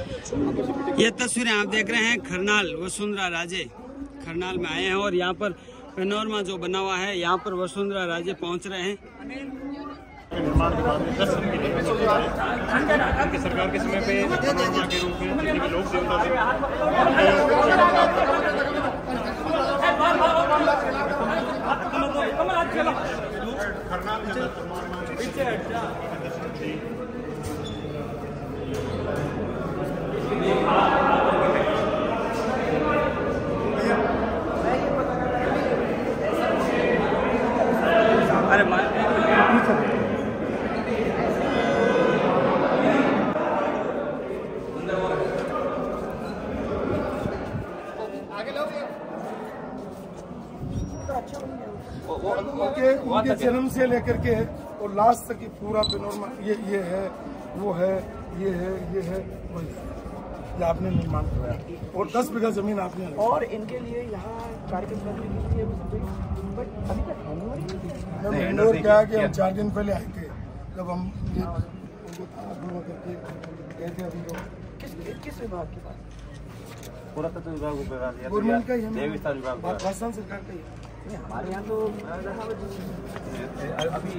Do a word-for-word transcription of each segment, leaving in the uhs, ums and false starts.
ये तस्वीरें आप देख रहे हैं खरनाल वसुंधरा राजे खरनाल में आए हैं और यहाँ पर पैनोरमा जो बना हुआ है, यहाँ पर वसुंधरा राजे पहुँच रहे हैं। निर्माण के बाद में दस दिन के लिए उनकी सरकार के समय पे पैनोरमा के रूप में जितने भी लोक देवता अरे उनके उनके जन्म से लेकर के और लास्ट तक पूरा पैनोरमा ये ये है, वो है, ये है, ये है, वही ये आपने निर्माण कराया और दस बीघा जमीन आपने और इनके लिए यहाँ कार्यक्रम करने के लिए बट अभी तक इंडोर क्या है कि हम चार दिन पहले आए थे जब हम ये उनको करके गए थे। अभी तो किस किस विभाग के पास? पुरातत्व विभाग गवर्नमेंट का ही है, राजस्थान सरकार का ही है। हमारे यहाँ तो अभी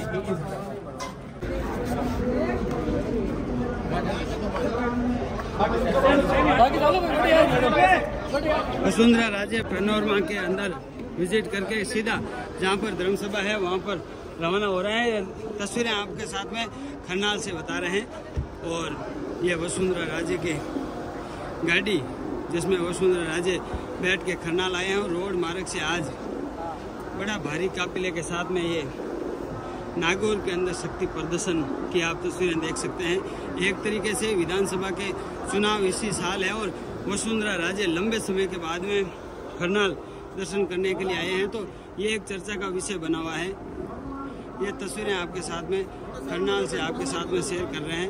वसुंधरा राजे पैनोरमा के अंदर विजिट करके सीधा जहाँ पर धर्मसभा है वहाँ पर रवाना हो रहे हैं। तस्वीरें आपके साथ में खरनाल से बता रहे हैं और ये वसुंधरा राजे की गाड़ी जिसमें वसुंधरा राजे बैठ के खरनाल आए हैं और रोड मार्ग से आज बड़ा भारी काफिले के साथ में ये नागौर के अंदर शक्ति प्रदर्शन की आप तस्वीरें देख सकते हैं। एक तरीके से विधानसभा के चुनाव इसी साल है और वसुंधरा राजे लंबे समय के बाद में खरनाल दर्शन करने के लिए आए हैं, तो ये एक चर्चा का विषय बना हुआ है। ये तस्वीरें आपके साथ में खरनाल से आपके साथ में शेयर कर रहे हैं।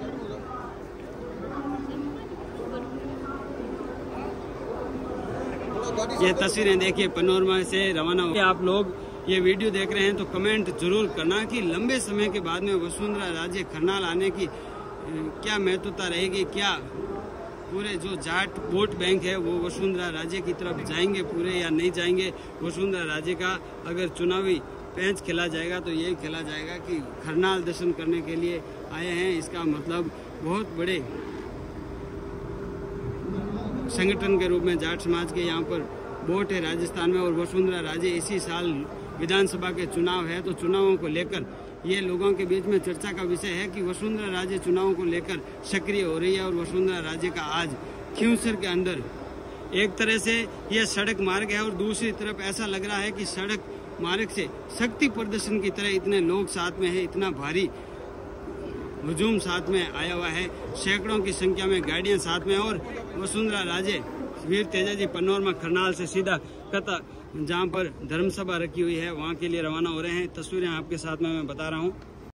ये तस्वीरें देखिए पैनोरमा से रवाना हो। आप लोग ये वीडियो देख रहे हैं तो कमेंट जरूर करना कि लंबे समय के बाद में वसुंधरा राजे खरनाल आने की क्या महत्वता रहेगी, क्या पूरे जो जाट वोट बैंक है वो वसुंधरा राजे की तरफ जाएंगे पूरे या नहीं जाएंगे। वसुंधरा राजे का अगर चुनावी पैंच खेला जाएगा तो यही खेला जाएगा कि खरनाल दर्शन करने के लिए आए हैं। इसका मतलब बहुत बड़े संगठन के रूप में जाट समाज के यहाँ पर वोट है राजस्थान में और वसुंधरा राजे इसी साल विधानसभा के चुनाव है, तो चुनावों को लेकर ये लोगों के बीच में चर्चा का विषय है कि वसुंधरा राजे चुनावों को लेकर सक्रिय हो रही है और वसुंधरा राजे का आज खींवसर के अंदर एक तरह से यह सड़क मार्ग है और दूसरी तरफ ऐसा लग रहा है कि सड़क मार्ग से शक्ति प्रदर्शन की तरह इतने लोग साथ में है, इतना भारी हुजूम साथ में आया हुआ है, सैकड़ों की संख्या में गाड़ियां साथ में और वसुंधरा राजे वीर तेजाजी पैनोरमा खरनाल से सीधा कता जहां पर धर्मसभा रखी हुई है वहां के लिए रवाना हो रहे हैं। तस्वीरें आपके साथ में मैं बता रहा हूं।